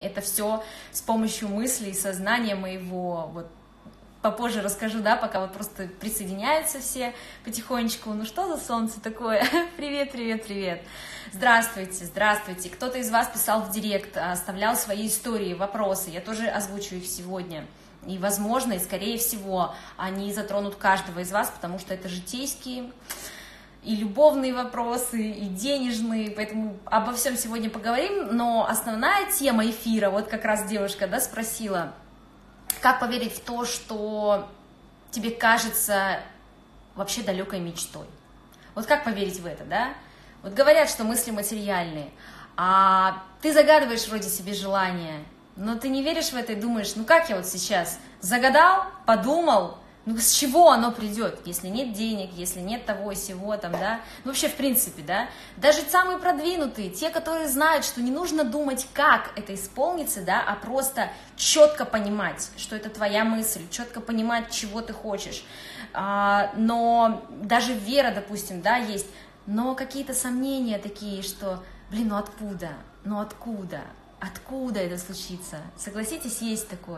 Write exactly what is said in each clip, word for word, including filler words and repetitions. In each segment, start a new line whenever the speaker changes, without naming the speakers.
Это все с помощью мыслей, сознания моего, вот попозже расскажу, да, пока вот просто присоединяются все потихонечку. Ну что за солнце такое? Привет, привет, привет. Здравствуйте, здравствуйте. Кто-то из вас писал в директ, оставлял свои истории, вопросы. Я тоже озвучу их сегодня. И, возможно, и скорее всего, они затронут каждого из вас, потому что это житейские и любовные вопросы, и денежные, поэтому обо всем сегодня поговорим. Но основная тема эфира, вот как раз девушка, да, спросила, как поверить в то, что тебе кажется вообще далекой мечтой? Вот как поверить в это, да? Вот говорят, что мысли материальные, а ты загадываешь вроде себе желание, но ты не веришь в это и думаешь, ну как я вот сейчас загадал, подумал, ну с чего оно придет, если нет денег, если нет того и сего, там, да, ну вообще в принципе, да, даже самые продвинутые, те, которые знают, что не нужно думать, как это исполнится, да, а просто четко понимать, что это твоя мысль, четко понимать, чего ты хочешь, а, но даже вера, допустим, да, есть, но какие-то сомнения такие, что, блин, ну откуда, ну откуда, откуда это случится, согласитесь, есть такое.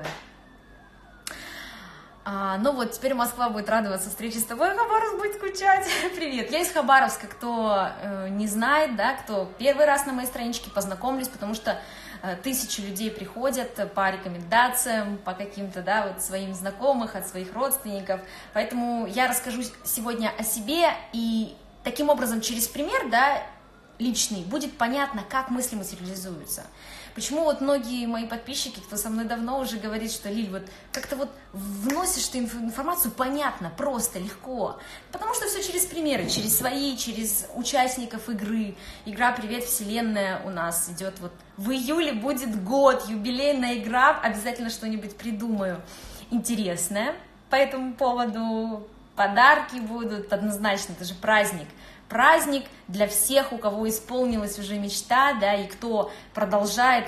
А, ну вот, теперь Москва будет радоваться встрече с тобой, Хабаровск будет скучать. Привет, я из Хабаровска, кто э, не знает, да, кто первый раз на моей страничке, познакомлюсь, потому что э, тысячи людей приходят по рекомендациям, по каким-то, да, вот своим знакомых, от своих родственников, поэтому я расскажу сегодня о себе, и таким образом через пример, да, личный, будет понятно, как мысли материализуются. Почему вот многие мои подписчики, кто со мной давно уже говорит, что Лиль, вот как-то вот вносишь ты информацию понятно, просто, легко. Потому что все через примеры, через свои, через участников игры. Игра «Привет, Вселенная» у нас идет вот в июле, будет год, юбилейная игра, обязательно что-нибудь придумаю интересное по этому поводу. Подарки будут, однозначно, это же праздник. Праздник для всех, у кого исполнилась уже мечта, да, и кто продолжает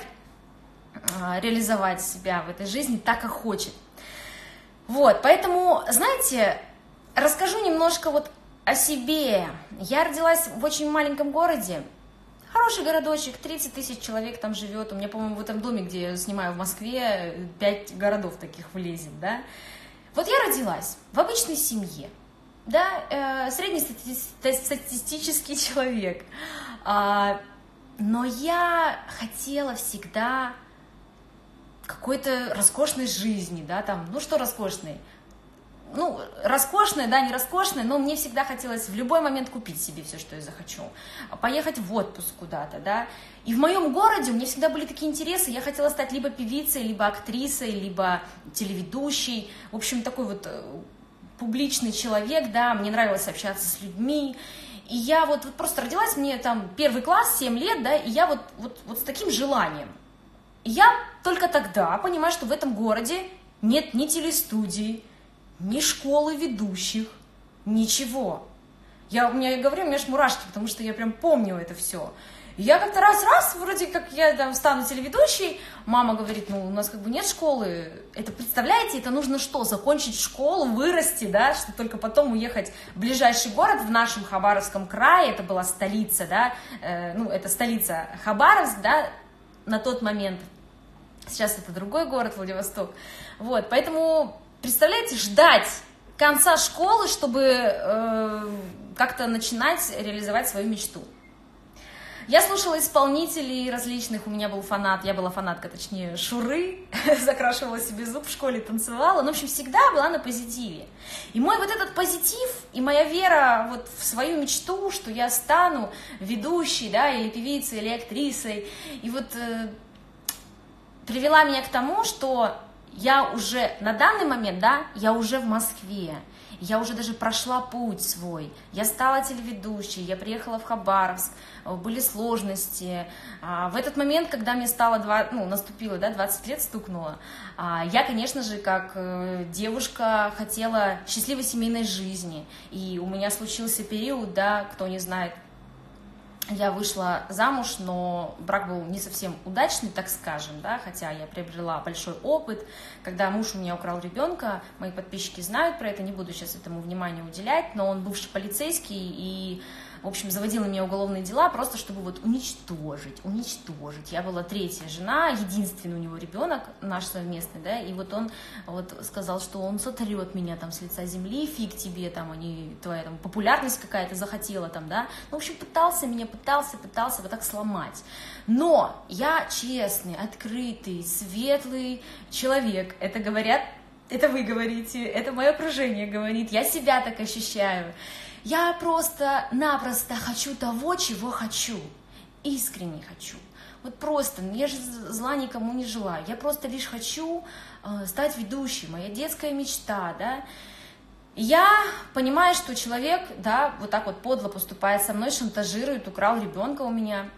э, реализовать себя в этой жизни так, как хочет. Вот, поэтому, знаете, расскажу немножко вот о себе. Я родилась в очень маленьком городе, хороший городочек, тридцать тысяч человек там живет. У меня, по-моему, в этом доме, где я снимаю в Москве, пять городов таких влезет, да. Вот я родилась в обычной семье. Да, э, среднестатистический человек, а, но я хотела всегда какой-то роскошной жизни, да, там, ну что роскошной, ну, роскошной, да, не роскошной, но мне всегда хотелось в любой момент купить себе все, что я захочу, поехать в отпуск куда-то, да, и в моем городе у меня всегда были такие интересы, я хотела стать либо певицей, либо актрисой, либо телеведущей, в общем, такой вот публичный человек, да, мне нравилось общаться с людьми, и я вот, вот просто родилась, мне там первый класс, семь лет, да, и я вот, вот, вот с таким желанием. И я только тогда понимаю, что в этом городе нет ни телестудий, ни школы ведущих, ничего. Я, у меня, я говорю, у меня аж мурашки, потому что я прям помню это все. И я как-то раз-раз, вроде как я там стану телеведущей, мама говорит, ну, у нас как бы нет школы, это, представляете, это нужно что, закончить школу, вырасти, да, чтобы только потом уехать в ближайший город в нашем Хабаровском крае, это была столица, да, э, ну, это столица Хабаровск, да, на тот момент, сейчас это другой город, Владивосток, вот, поэтому, представляете, ждать конца школы, чтобы э, как-то начинать реализовать свою мечту. Я слушала исполнителей различных, у меня был фанат, я была фанатка, точнее, Шуры, закрашивала себе зуб в школе, танцевала, ну, в общем, всегда была на позитиве. И мой вот этот позитив, и моя вера вот в свою мечту, что я стану ведущей, да, или певицей, или актрисой, и вот э, привела меня к тому, что я уже на данный момент, да, я уже в Москве. Я уже даже прошла путь свой, я стала телеведущей, я приехала в Хабаровск, были сложности. В этот момент, когда мне стало, ну, наступило, да, двадцать лет стукнуло, я, конечно же, как девушка хотела счастливой семейной жизни, и у меня случился период, да, кто не знает, я вышла замуж, но брак был не совсем удачный, так скажем, да, хотя я приобрела большой опыт. Когда муж у меня украл ребенка, мои подписчики знают про это, не буду сейчас этому внимания уделять, но он бывший полицейский, и в общем, заводил на меня уголовные дела, просто чтобы вот уничтожить, уничтожить. Я была третья жена, единственный у него ребенок, наш совместный, да, и вот он вот сказал, что он сотрет меня там с лица земли, фиг тебе, там, они, твоя там популярность какая-то захотела там, да. Ну, в общем, пытался меня, пытался, пытался вот так сломать. Но я честный, открытый, светлый человек, это говорят, это вы говорите, это мое окружение говорит, я себя так ощущаю. Я просто-напросто хочу того, чего хочу, искренне хочу. Вот просто, я же зла никому не желаю, я просто лишь хочу э, стать ведущей, моя детская мечта, да. Я понимаю, что человек, да, вот так вот подло поступает со мной, шантажирует, украл ребенка у меня.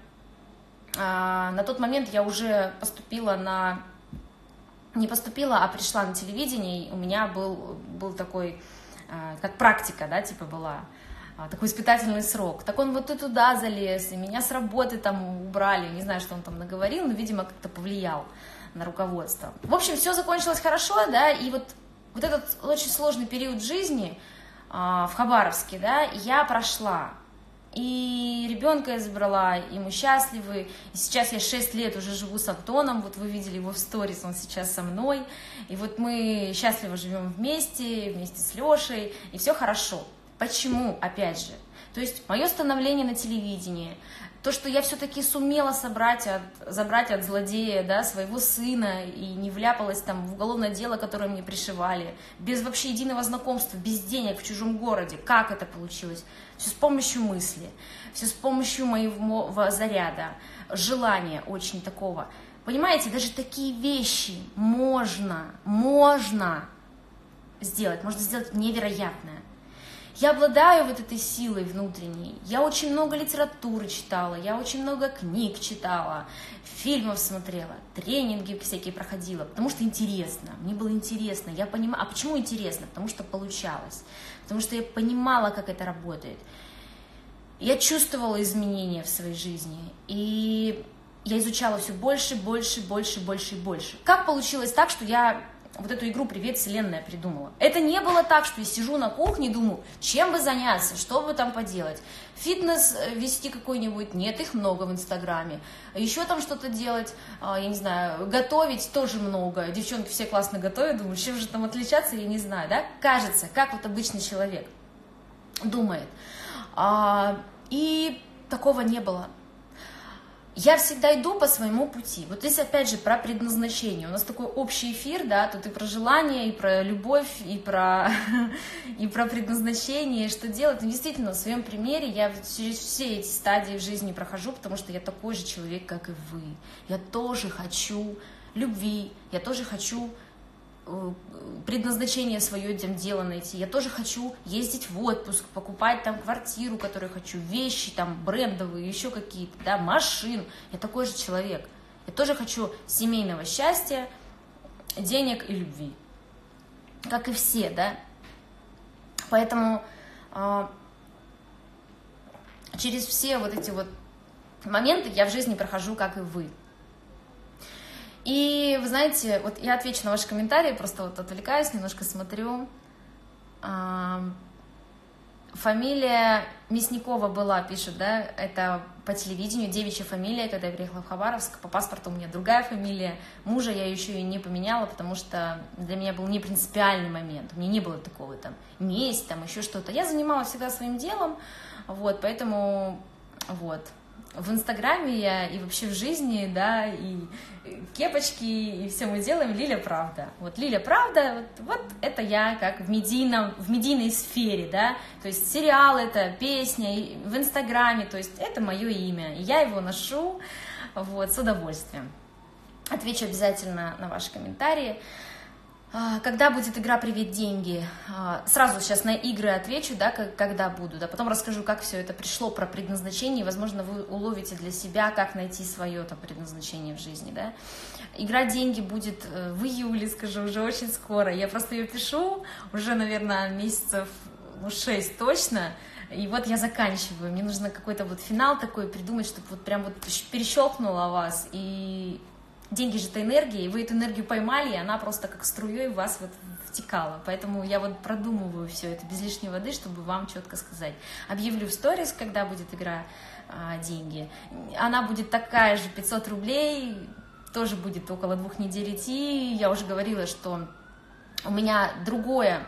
А, на тот момент я уже поступила на... Не поступила, а пришла на телевидение, и у меня был, был такой... как практика, да, типа была, такой испытательный срок. Так он вот и туда залез, и меня с работы там убрали, не знаю, что он там наговорил, но, видимо, как-то повлиял на руководство. В общем, все закончилось хорошо, да, и вот, вот этот очень сложный период жизни а, в Хабаровске, да, я прошла. И ребенка я забрала, и мы счастливы. И сейчас я шесть лет уже живу с Антоном, вот вы видели его в сторис, он сейчас со мной. И вот мы счастливо живем вместе, вместе с Лешей, и все хорошо. Почему, опять же? То есть мое становление на телевидении, то, что я все-таки сумела собрать от, забрать от злодея, да, своего сына и не вляпалась там в уголовное дело, которое мне пришивали, без вообще единого знакомства, без денег в чужом городе. Как это получилось? Все с помощью мысли, все с помощью моего заряда, желания очень такого. Понимаете, даже такие вещи можно, можно сделать, можно сделать невероятное. Я обладаю вот этой силой внутренней, я очень много литературы читала, я очень много книг читала, фильмов смотрела, тренинги всякие проходила, потому что интересно, мне было интересно, я понимала, а почему интересно? Потому что получалось, потому что я понимала, как это работает, я чувствовала изменения в своей жизни, и я изучала все больше, больше, больше, больше и больше. Как получилось так, что я... вот эту игру «Привет, Вселенная» придумала. Это не было так, что я сижу на кухне и думаю, чем бы заняться, что бы там поделать. Фитнес вести какой-нибудь, нет, их много в Инстаграме. Еще там что-то делать, я не знаю, готовить тоже много. Девчонки все классно готовят, думаю, чем же там отличаться, я не знаю, да? Кажется, как вот обычный человек думает. И такого не было. Я всегда иду по своему пути. Вот здесь опять же про предназначение. У нас такой общий эфир, да, тут и про желание, и про любовь, и про, и про предназначение, что делать. Но действительно, в своем примере я через все эти стадии в жизни прохожу, потому что я такой же человек, как и вы. Я тоже хочу любви, я тоже хочу предназначение свое этим дело найти. Я тоже хочу ездить в отпуск, покупать там квартиру, которую хочу, вещи там брендовые, еще какие-то, да, машин. Я такой же человек. Я тоже хочу семейного счастья, денег и любви. Как и все, да. Поэтому э, через все вот эти вот моменты я в жизни прохожу, как и вы. И вы знаете, вот я отвечу на ваши комментарии, просто вот отвлекаюсь, немножко смотрю. Фамилия Мясникова была, пишут, да, это по телевидению, девичья фамилия, когда я приехала в Хабаровск, по паспорту у меня другая фамилия, мужа я еще и не поменяла, потому что для меня был не принципиальный момент, у меня не было такого там месть, там еще что-то, я занималась всегда своим делом, вот, поэтому, вот. В Инстаграме я и вообще в жизни, да, и кепочки, и все мы делаем Лиля Правда. Вот Лиля Правда, вот, вот это я как в медийном, в медийной сфере, да, то есть сериал это, песня, в Инстаграме, то есть это мое имя, и я его ношу, вот, с удовольствием. Отвечу обязательно на ваши комментарии. Когда будет игра «Привет, деньги»? Сразу сейчас на игры отвечу, да, когда буду, да, потом расскажу, как все это пришло, про предназначение, и, возможно, вы уловите для себя, как найти свое там предназначение в жизни, да. Игра «Деньги» будет в июле, скажу, уже очень скоро, я просто ее пишу уже, наверное, месяцев ну, шесть точно, и вот я заканчиваю, мне нужно какой-то вот финал такой придумать, чтобы вот прям вот перещелкнуло вас, и... деньги же это энергия, и вы эту энергию поймали, и она просто как струей в вас вот втекала. Поэтому я вот продумываю все это без лишней воды, чтобы вам четко сказать. Объявлю в сторис, когда будет игра а, «Деньги». Она будет такая же, пятьсот рублей, тоже будет около двух недель идти. Я уже говорила, что у меня другое,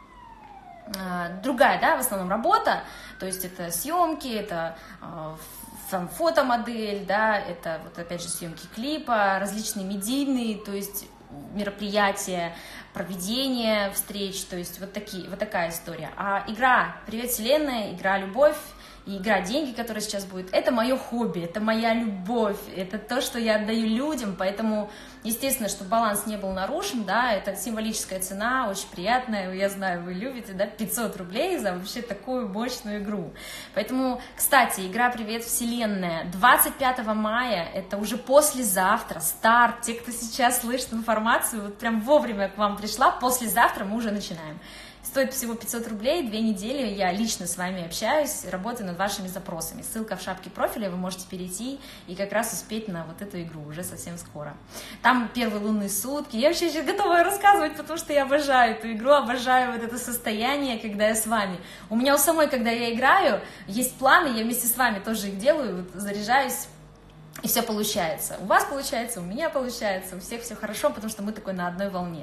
а, другая, да, в основном работа, то есть это съемки, это а, там, фотомодель, да, это вот опять же съемки клипа, различные медийные, то есть мероприятия, проведение встреч, то есть вот, такие, вот такая история. А игра «Привет, Вселенная», игра «Любовь» и игра «Деньги», которая сейчас будет, это мое хобби, это моя любовь, это то, что я отдаю людям, поэтому, естественно, чтобы баланс не был нарушен, да, это символическая цена, очень приятная, я знаю, вы любите, да, пятьсот рублей за вообще такую мощную игру. Поэтому, кстати, игра «Привет, Вселенная» двадцать пятого мая, это уже послезавтра, старт, те, кто сейчас слышит информацию, вот прям вовремя к вам пришла, послезавтра мы уже начинаем. Стоит всего пятьсот рублей, две недели я лично с вами общаюсь, работаю над вашими запросами. Ссылка в шапке профиля, вы можете перейти и как раз успеть на вот эту игру уже совсем скоро. Там первые лунные сутки, я вообще еще готова рассказывать, потому что я обожаю эту игру, обожаю вот это состояние, когда я с вами. У меня у самой, когда я играю, есть планы, я вместе с вами тоже их делаю, вот, заряжаюсь, и все получается. У вас получается, у меня получается, у всех все хорошо, потому что мы такой на одной волне.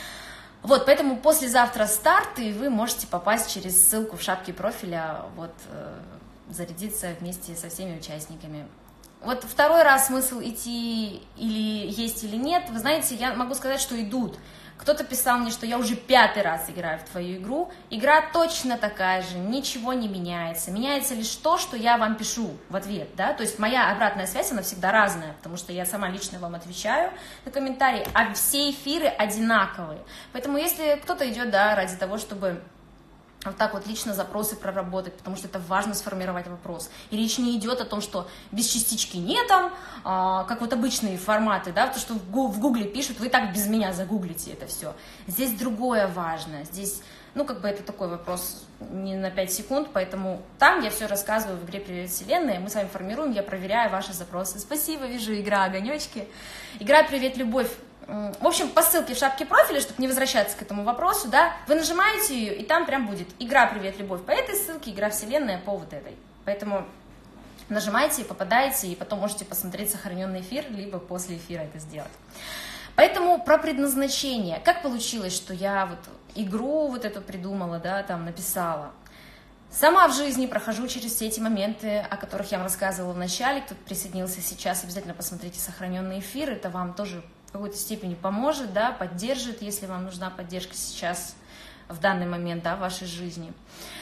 Вот, поэтому послезавтра старт, и вы можете попасть через ссылку в шапке профиля, вот, э, зарядиться вместе со всеми участниками. Вот второй раз смысл идти или есть или нет, вы знаете, я могу сказать, что идут. Кто-то писал мне, что я уже пятый раз играю в твою игру. Игра точно такая же, ничего не меняется. Меняется лишь то, что я вам пишу в ответ, да, то есть моя обратная связь, она всегда разная, потому что я сама лично вам отвечаю на комментарии, а все эфиры одинаковые. Поэтому если кто-то идет, да, ради того, чтобы вот так вот лично запросы проработать, потому что это важно сформировать вопрос. И речь не идет о том, что без частички нет там, а, как вот обычные форматы, да, то, что в гугле пишут, вы и так без меня загуглите это все. Здесь другое важно, здесь, ну, как бы это такой вопрос не на пять секунд, поэтому там я все рассказываю в игре «Привет, Вселенная», мы с вами формируем, я проверяю ваши запросы. Спасибо, вижу, игра огонечки. Игра «Привет, любовь». В общем, по ссылке в шапке профиля, чтобы не возвращаться к этому вопросу, да, вы нажимаете ее, и там прям будет игра «Привет, любовь» по этой ссылке, игра «Вселенная» по вот этой. Поэтому нажимаете, попадаете, и потом можете посмотреть сохраненный эфир, либо после эфира это сделать. Поэтому про предназначение. Как получилось, что я вот игру вот эту придумала, да, там написала. Сама в жизни прохожу через все эти моменты, о которых я вам рассказывала в начале. Кто-то присоединился сейчас, обязательно посмотрите сохраненный эфир, это вам тоже в какой-то степени поможет, да, поддержит, если вам нужна поддержка сейчас, в данный момент, да, в вашей жизни.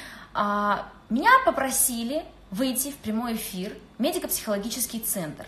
А, меня попросили выйти в прямой эфир медико-психологический центр.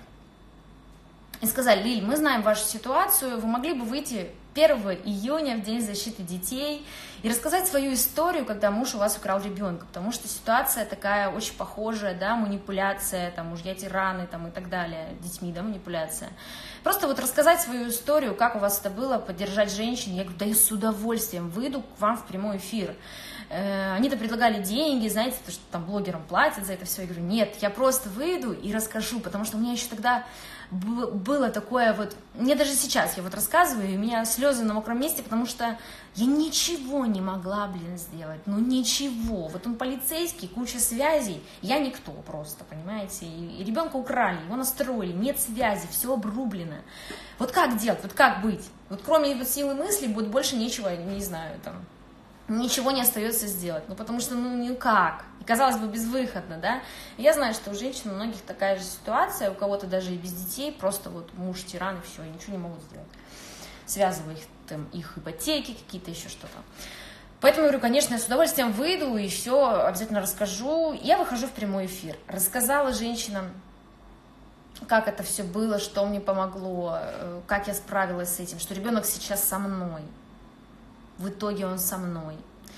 И сказали: Лиль, мы знаем вашу ситуацию, вы могли бы выйти первого июня, в День защиты детей, и рассказать свою историю, когда муж у вас украл ребенка, потому что ситуация такая очень похожая, да, манипуляция, там, мужья-тираны, там, и так далее, детьми, да, манипуляция. Просто вот рассказать свою историю, как у вас это было, поддержать женщин. Я говорю: да я с удовольствием выйду к вам в прямой эфир. Они-то предлагали деньги, знаете, то, что там блогерам платят за это все. Я говорю: нет, я просто выйду и расскажу, потому что у меня еще тогда было такое вот, мне даже сейчас я вот рассказываю, и у меня слезы на мокром месте, потому что я ничего не могла, блин, сделать, ну ничего. Вот он полицейский, куча связей, я никто просто, понимаете, и, и ребенка украли, его настроили, нет связи, все обрублено. Вот как делать, вот как быть? Вот кроме вот силы мысли будет больше нечего, не знаю, там, ничего не остается сделать, ну потому что, ну никак, и казалось бы безвыходно, да, и я знаю, что у женщин у многих такая же ситуация, у кого-то даже и без детей, просто вот муж тиран и все, и ничего не могут сделать, связывая их, там, их ипотеки какие-то, еще что-то. Поэтому я говорю: конечно, я с удовольствием выйду и все обязательно расскажу. Я выхожу в прямой эфир, рассказала женщинам, как это все было, что мне помогло, как я справилась с этим, что ребенок сейчас со мной. В итоге он со мной.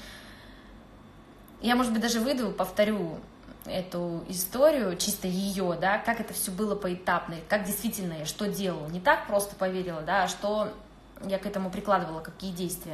Я, может быть, даже выйду, повторю эту историю, чисто ее, да, как это все было поэтапно, как действительно я что делала. Не так просто поверила, да, а что я к этому прикладывала, какие действия.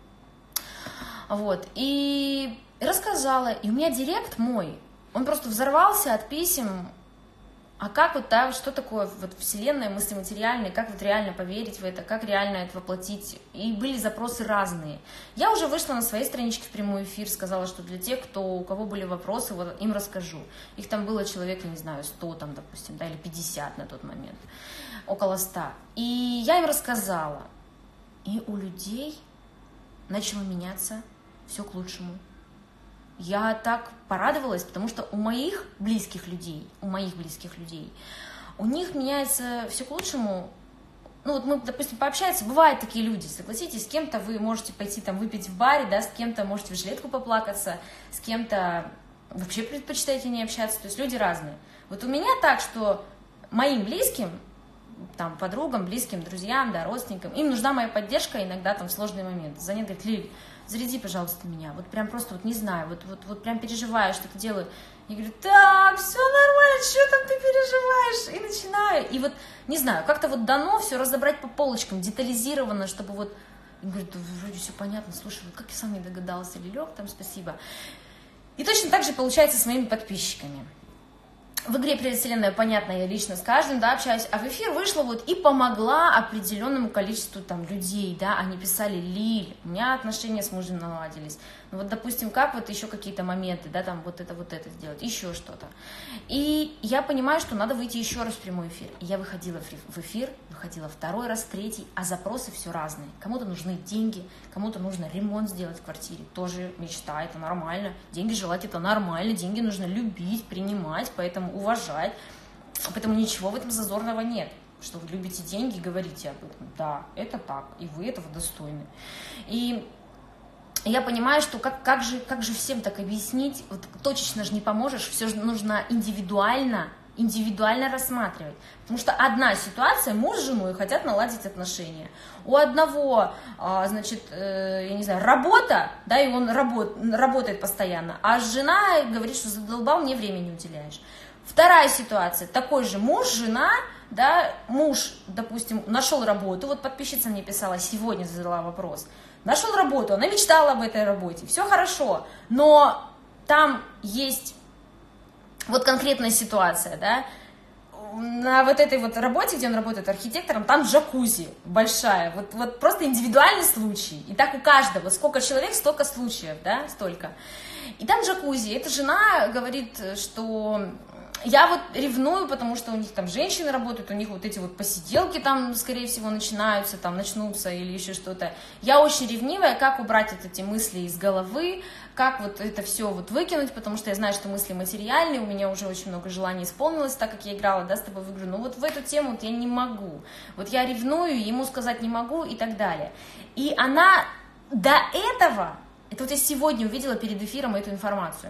Вот. И рассказала. И у меня директ мой, он просто взорвался от писем а как вот, да, что такое вот вселенная, мысли материальные, как вот реально поверить в это, как реально это воплотить, и были запросы разные. Я уже вышла на своей страничке в прямой эфир, сказала, что для тех, кто, у кого были вопросы, вот им расскажу. Их там было человек, я не знаю, сто там, допустим, да, или пятьдесят на тот момент, около ста. И я им рассказала, и у людей начало меняться все к лучшему. Я так порадовалась, потому что у моих близких людей, у моих близких людей, у них меняется все к лучшему. Ну вот мы, допустим, пообщаемся, бывают такие люди, согласитесь, с кем-то вы можете пойти там выпить в баре, да, с кем-то можете в жилетку поплакаться, с кем-то вообще предпочитаете не общаться, то есть люди разные. Вот у меня так, что моим близким, там, подругам, близким, друзьям, да, родственникам, им нужна моя поддержка иногда там в сложный момент. Звонит, говорит: Лиль, заряди, пожалуйста, меня. Вот прям просто вот не знаю, вот, вот, вот прям переживаю, что-то делаю. Я говорю: так, все нормально, что там ты переживаешь? И начинаю. И вот, не знаю, как-то вот дано все разобрать по полочкам, детализированно, чтобы вот... И говорит: да, вроде все понятно, слушай, вот как я сам не догадался, Лилек, там, спасибо. И точно так же получается с моими подписчиками. В игре «Привет, Вселенная», понятно, я лично с каждым, да, общаюсь, а в эфир вышла вот и помогла определенному количеству там людей, да, они писали: Лиль, у меня отношения с мужем наладились, ну вот, допустим, как вот еще какие-то моменты, да, там вот это, вот это сделать, еще что-то. И я понимаю, что надо выйти еще раз в прямой эфир. И я выходила в эфир, выходила второй раз, третий, а запросы все разные. Кому-то нужны деньги, кому-то нужно ремонт сделать в квартире, тоже мечта, это нормально. Деньги желать — это нормально, деньги нужно любить, принимать, поэтому уважать, поэтому ничего в этом зазорного нет, что вы любите деньги и говорите об этом. Да, это так, и вы этого достойны. И я понимаю, что как, как, же, как же всем так объяснить, вот точечно же не поможешь, все же нужно индивидуально, индивидуально рассматривать. Потому что одна ситуация, муж с женой хотят наладить отношения. У одного, значит, я не знаю, работа, да, и он работ, работает постоянно, а жена говорит, что задолбал, мне времени не уделяешь. Вторая ситуация, такой же муж, жена, да, муж, допустим, нашел работу, вот подписчица мне писала, сегодня задала вопрос, нашел работу, она мечтала об этой работе, все хорошо, но там есть вот конкретная ситуация, да, на вот этой вот работе, где он работает архитектором, там джакузи большая, вот, вот просто индивидуальный случай, и так у каждого, вот сколько человек, столько случаев, да, столько, и там джакузи, эта жена говорит, что... Я вот ревную, потому что у них там женщины работают, у них вот эти вот посиделки там, скорее всего, начинаются, там, начнутся или еще что-то. Я очень ревнивая, как убрать вот эти мысли из головы, как вот это все вот выкинуть, потому что я знаю, что мысли материальные, у меня уже очень много желаний исполнилось, так как я играла, да, с тобой в игру, но вот в эту тему вот я не могу. Вот я ревную, ему сказать не могу и так далее. И она до этого, это вот я сегодня увидела перед эфиром эту информацию,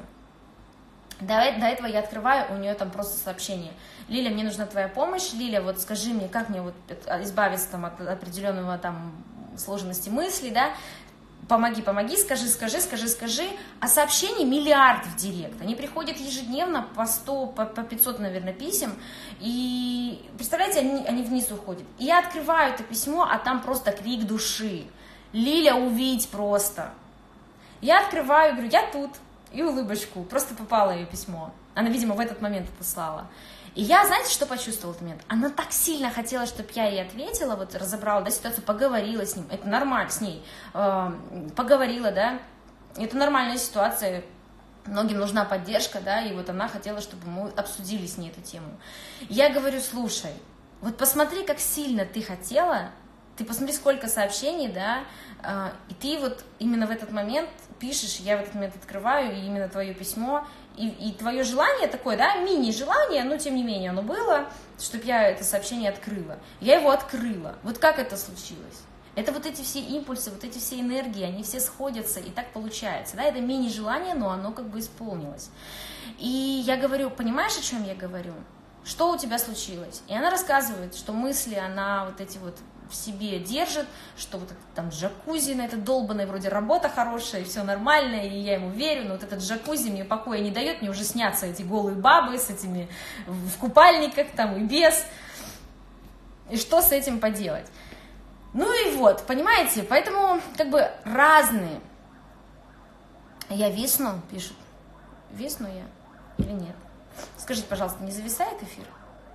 До, до этого я открываю, у нее там просто сообщение: Лиля, мне нужна твоя помощь, Лиля, вот скажи мне, как мне вот избавиться там от определенного там сложности мыслей, да, помоги, помоги, скажи, скажи, скажи, скажи, а сообщений миллиард в директ, они приходят ежедневно по сто, по пятьсот, наверное, писем, и, представляете, они, они вниз уходят, и я открываю это письмо, а там просто крик души: Лиля, увидь просто. Я открываю, говорю: я тут. И улыбочку, просто попало ее письмо. Она, видимо, в этот момент отослала. И я, знаете, что почувствовала в этот момент? Она так сильно хотела, чтобы я ей ответила, вот разобрала, да, ситуацию, поговорила с ним, это нормально, с ней, э, поговорила, да, это нормальная ситуация, многим нужна поддержка, да, и вот она хотела, чтобы мы обсудили с ней эту тему. Я говорю: слушай, вот посмотри, как сильно ты хотела, ты посмотри, сколько сообщений, да, э, и ты вот именно в этот момент пишешь, я в этот момент открываю, и именно твое письмо, и, и твое желание такое, да, мини-желание, но тем не менее оно было, чтобы я это сообщение открыла. Я его открыла. Вот как это случилось? Это вот эти все импульсы, вот эти все энергии, они все сходятся, и так получается, да, это мини-желание, но оно как бы исполнилось. И я говорю: понимаешь, о чем я говорю? Что у тебя случилось? И она рассказывает, что мысли, она вот эти вот в себе держит, что вот это там джакузи на это долбанное, вроде работа хорошая, и все нормально, и я ему верю, но вот этот джакузи мне покоя не дает, мне уже снятся эти голые бабы с этими в купальниках там и без, и что с этим поделать? Ну и вот, понимаете, поэтому как бы разные. Я висну, пишут, висну я или нет? Скажите, пожалуйста, не зависает эфир?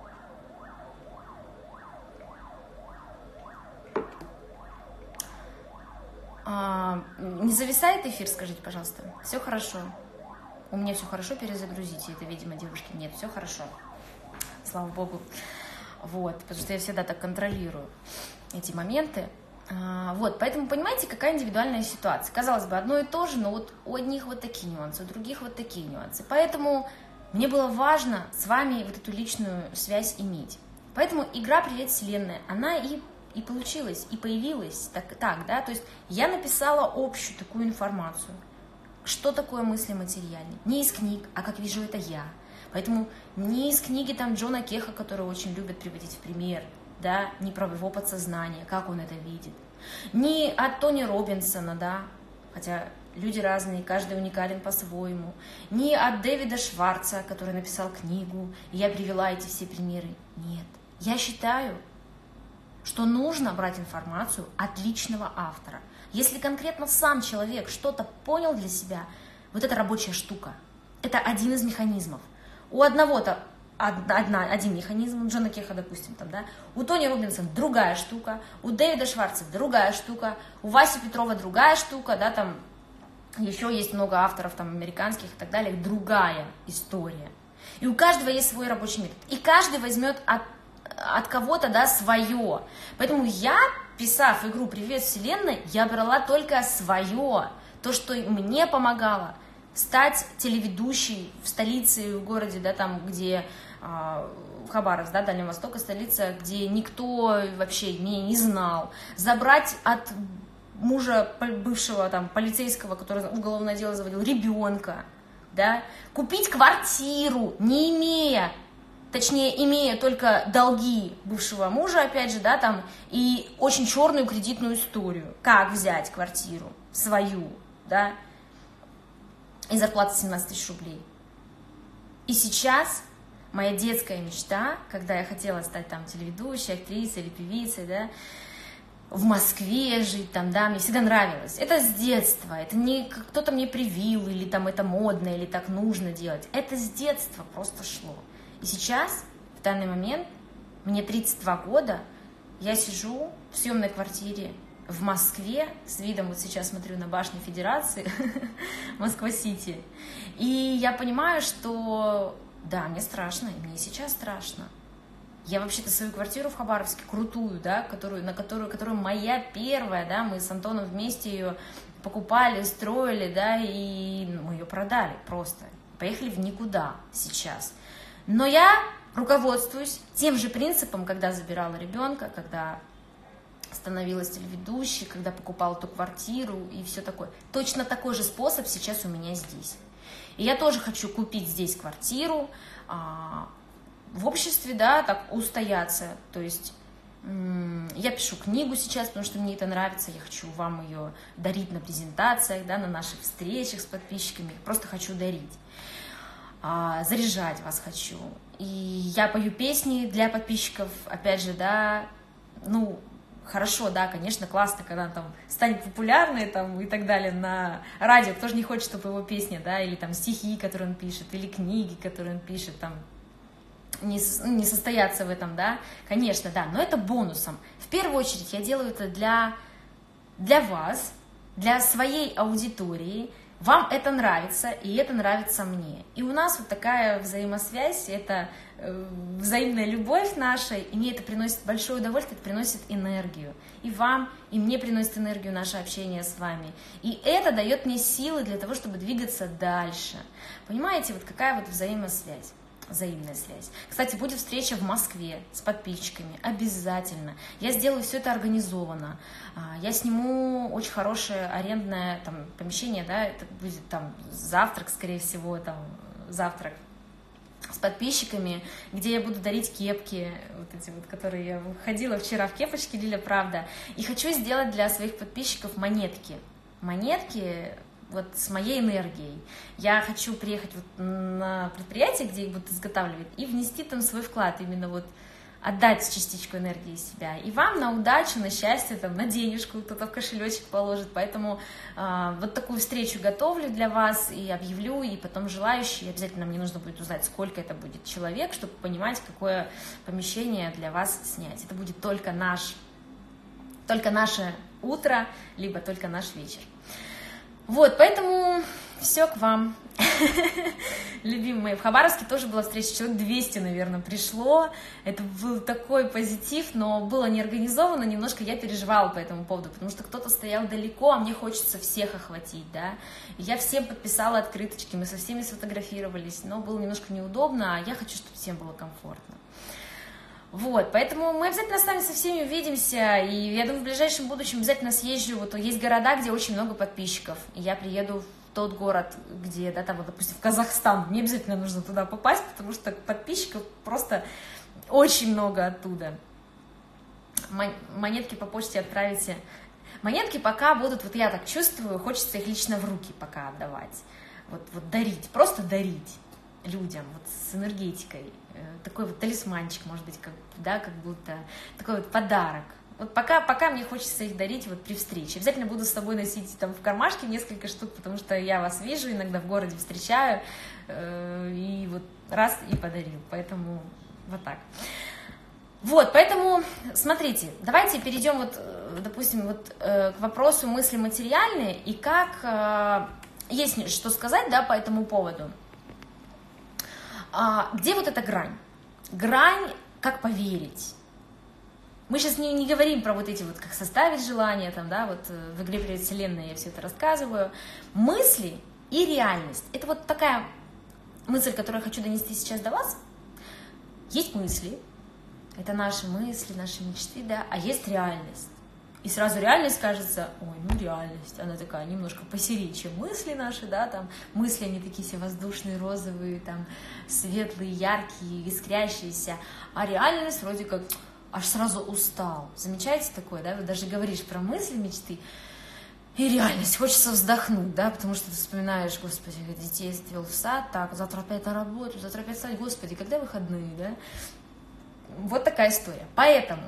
А, не зависает эфир, скажите, пожалуйста. Все хорошо. У меня все хорошо, перезагрузите. Это, видимо, девушки. Нет, все хорошо. Слава богу. Вот, потому что я всегда так контролирую эти моменты. А, вот, поэтому понимаете, какая индивидуальная ситуация. Казалось бы, одно и то же, но вот у одних вот такие нюансы, у других вот такие нюансы. Поэтому мне было важно с вами вот эту личную связь иметь. Поэтому игра «Привет, Вселенная», она и, и получилась, и появилась так, так, да, то есть я написала общую такую информацию, что такое мысли материальные, не из книг, а как вижу это я. Поэтому не из книги там Джона Кеха, который очень любят приводить в пример, да, не про его подсознание, как он это видит, не от Тони Робинсона, да, хотя люди разные, каждый уникален по-своему, не от Дэвида Шварца, который написал книгу, и я привела эти все примеры. Нет, я считаю, что нужно брать информацию от личного автора. Если конкретно сам человек что-то понял для себя, вот это рабочая штука, это один из механизмов. У одного-то одна, один механизм, у Джона Кеха, допустим, там, да, у Тони Робинсона другая штука, у Дэвида Шварца другая штука, у Васи Петрова другая штука, да, там еще есть много авторов там американских и так далее, другая история. И у каждого есть свой рабочий метод. И каждый возьмет от, от кого-то, да, свое. Поэтому я, писав игру «Привет, Вселенная», я брала только свое, то, что мне помогало стать телеведущей в столице, в городе, да, там, где э, Хабаровск, да, Дальнего Востока, столица, где никто вообще меня не знал, забрать от мужа бывшего там полицейского, который уголовное дело заводил, ребенка, да, купить квартиру, не имея, точнее, имея только долги бывшего мужа, опять же, да, там, и очень черную кредитную историю, как взять квартиру свою, да, и зарплата семнадцать тысяч рублей. И сейчас моя детская мечта, когда я хотела стать там телеведущей, актрисой или певицей, да, в Москве жить там, да, мне всегда нравилось. Это с детства, это не кто-то мне привил, или там это модно, или так нужно делать. Это с детства просто шло. И сейчас, в данный момент, мне тридцать два года, я сижу в съемной квартире в Москве, с видом, вот сейчас смотрю на башню Федерации, Москва-Сити, и я понимаю, что, да, мне страшно, и мне сейчас страшно. Я вообще-то свою квартиру в Хабаровске, крутую, да, которую, на которую, которую моя первая, да, мы с Антоном вместе ее покупали, строили, да, и мы ее продали просто, поехали в никуда сейчас. Но я руководствуюсь тем же принципом, когда забирала ребенка, когда становилась телеведущей, когда покупала ту квартиру и все такое. Точно такой же способ сейчас у меня здесь. И я тоже хочу купить здесь квартиру, а, в обществе, да, так устояться. То есть м- я пишу книгу сейчас, потому что мне это нравится, я хочу вам ее дарить на презентациях, да, на наших встречах с подписчиками, просто хочу дарить. А, заряжать вас хочу. И я пою песни для подписчиков, опять же, да, ну, хорошо, да, конечно, классно, когда он там станет популярной там, и так далее на радио. Кто же не хочет, чтобы его песня, да, или там стихи, которые он пишет, или книги, которые он пишет, там, не, не состоятся в этом, да, конечно, да, но это бонусом. В первую очередь я делаю это для, для вас, для своей аудитории. Вам это нравится, и это нравится мне. И у нас вот такая взаимосвязь, это э, взаимная любовь наша, и мне это приносит большое удовольствие, это приносит энергию. И вам, и мне приносит энергию наше общение с вами. И это дает мне силы для того, чтобы двигаться дальше. Понимаете, вот какая вот взаимосвязь? Взаимная связь. Кстати, будет встреча в Москве с подписчиками, обязательно. Я сделаю все это организованно. Я сниму очень хорошее арендное там помещение, да, это будет там завтрак, скорее всего, там завтрак с подписчиками, где я буду дарить кепки, вот эти вот, которые я ходила вчера в кепочке Лиля Правда, и хочу сделать для своих подписчиков монетки. Монетки вот с моей энергией. Я хочу приехать вот на предприятие, где их будут изготавливать, и внести там свой вклад, именно вот отдать частичку энергии себя. И вам на удачу, на счастье, там, на денежку кто-то в кошелечек положит. Поэтому э, вот такую встречу готовлю для вас и объявлю, и потом желающие, обязательно мне нужно будет узнать, сколько это будет человек, чтобы понимать, какое помещение для вас снять. Это будет только наш, только наше утро, либо только наш вечер. Вот, поэтому все к вам. Любимые. В Хабаровске тоже была встреча, человек двести, наверное, пришло. Это был такой позитив, но было неорганизовано, немножко я переживала по этому поводу, потому что кто-то стоял далеко, а мне хочется всех охватить, да. Я всем подписала открыточки, мы со всеми сфотографировались, но было немножко неудобно, а я хочу, чтобы всем было комфортно. Вот, поэтому мы обязательно с вами со всеми увидимся, и я думаю, в ближайшем будущем обязательно съезжу. Вот есть города, где очень много подписчиков, и я приеду в тот город, где, да, там, вот, допустим, в Казахстан, мне обязательно нужно туда попасть, потому что подписчиков просто очень много оттуда. Монетки по почте отправите. Монетки пока будут, вот я так чувствую, хочется их лично в руки пока отдавать, вот, вот дарить, просто дарить людям, вот с энергетикой. Такой вот талисманчик, может быть, как, да, как будто такой вот подарок. Вот пока, пока мне хочется их дарить вот при встрече. Обязательно буду с собой носить там в кармашке несколько штук, потому что я вас вижу, иногда в городе встречаю, э, и вот раз и подарил. Поэтому вот так. Вот, поэтому, смотрите, давайте перейдем вот, допустим, вот э, к вопросу мысли материальные, и как, э, есть что сказать, да, по этому поводу. А, где вот эта грань? Грань, как поверить. Мы сейчас не, не говорим про вот эти вот, как составить желание, там, да, вот в игре «Привет, Вселенная» я все это рассказываю. Мысли и реальность. Это вот такая мысль, которую я хочу донести сейчас до вас. Есть мысли, это наши мысли, наши мечты, да, а есть реальность. И сразу реальность кажется, ой, ну реальность, она такая немножко посерее, чем мысли наши, да, там, мысли, они такие все воздушные, розовые, там, светлые, яркие, искрящиеся, а реальность вроде как аж сразу устал. Замечаете такое, да, вы даже говоришь про мысли, мечты, и реальность, хочется вздохнуть, да, потому что ты вспоминаешь, господи, детей отвел в сад, так, завтра опять на работу, завтра опять в сад, господи, когда выходные, да, вот такая история, поэтому...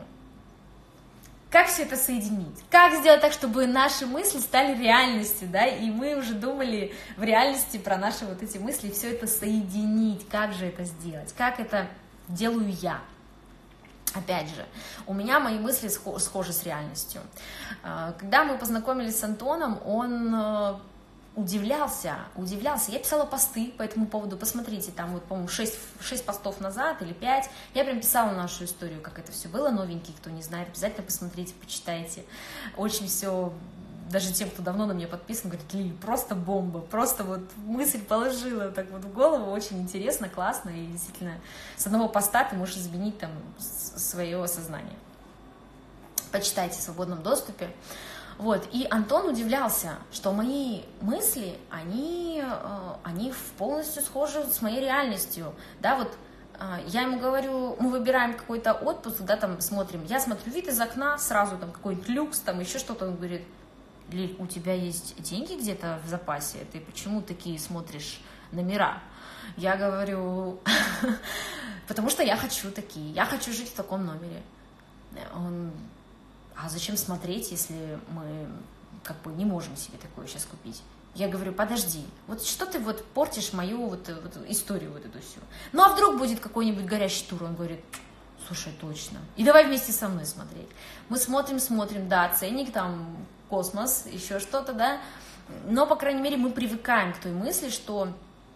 Как все это соединить? Как сделать так, чтобы наши мысли стали реальностью, да, и мы уже думали в реальности про наши вот эти мысли, все это соединить, как же это сделать, как это делаю я? Опять же, у меня мои мысли схожи с реальностью. Когда мы познакомились с Антоном, он удивлялся, удивлялся. Я писала посты по этому поводу, посмотрите, там вот, по-моему, шесть, шесть постов назад или пять, я прям писала нашу историю, как это все было, новенький, кто не знает, обязательно посмотрите, почитайте. Очень все, даже тем, кто давно на меня подписан, говорит, Лили, просто бомба, просто вот мысль положила так вот в голову, очень интересно, классно, и действительно с одного поста ты можешь изменить там свое сознание. Почитайте в свободном доступе. Вот, и Антон удивлялся, что мои мысли, они, они полностью схожи с моей реальностью, да, вот я ему говорю, мы выбираем какой-то отпуск, да, там смотрим, я смотрю вид из окна, сразу там какой-нибудь люкс, там еще что-то, он говорит, Лиль, у тебя есть деньги где-то в запасе, ты почему такие смотришь номера? Я говорю, потому что я хочу такие, я хочу жить в таком номере. Он... А зачем смотреть, если мы как бы не можем себе такое сейчас купить? Я говорю, подожди, вот что ты вот портишь мою вот, вот историю вот эту всю? Ну а вдруг будет какой-нибудь горящий тур? Он говорит, слушай, точно. И давай вместе со мной смотреть. Мы смотрим, смотрим, да, ценник, там, космос, еще что-то, да. Но, по крайней мере, мы привыкаем к той мысли, что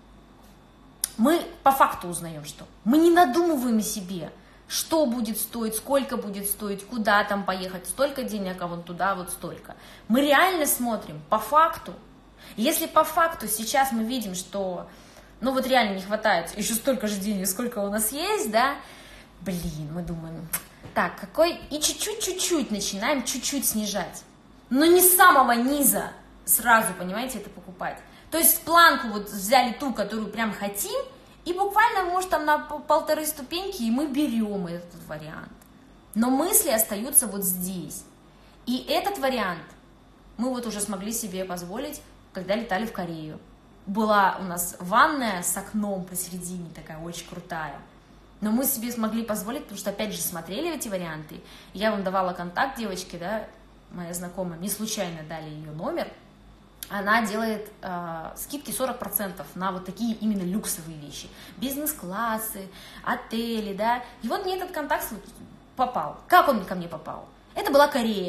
мы по факту узнаем, что мы не надумываем себе, что будет стоить, сколько будет стоить, куда там поехать, столько денег, а вон туда вот столько. Мы реально смотрим по факту. Если по факту сейчас мы видим, что, ну вот реально не хватает еще столько же денег, сколько у нас есть, да, блин, мы думаем, так, какой, и чуть-чуть, чуть-чуть начинаем чуть-чуть снижать. Но не с самого низа сразу, понимаете, это покупать. То есть планку вот взяли ту, которую прям хотим, и буквально, может, там на полторы ступеньки, и мы берем этот вариант. Но мысли остаются вот здесь. И этот вариант мы вот уже смогли себе позволить, когда летали в Корею. Была у нас ванная с окном посередине, такая очень крутая. Но мы себе смогли позволить, потому что, опять же, смотрели эти варианты. Я вам давала контакт девочки, да, моя знакомая, не случайно дали ее номер. Она делает э, скидки сорок процентов на вот такие именно люксовые вещи. Бизнес-классы, отели, да. И вот мне этот контакт попал. Как он ко мне попал? Это была Корея.